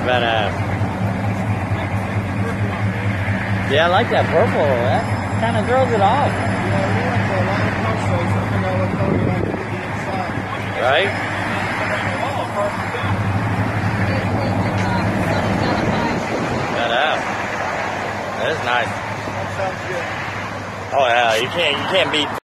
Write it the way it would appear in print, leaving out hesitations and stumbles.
Badass. Yeah, I like that purple. That kind of throws it off. Right? Badass. That is nice. Oh yeah, you can't beat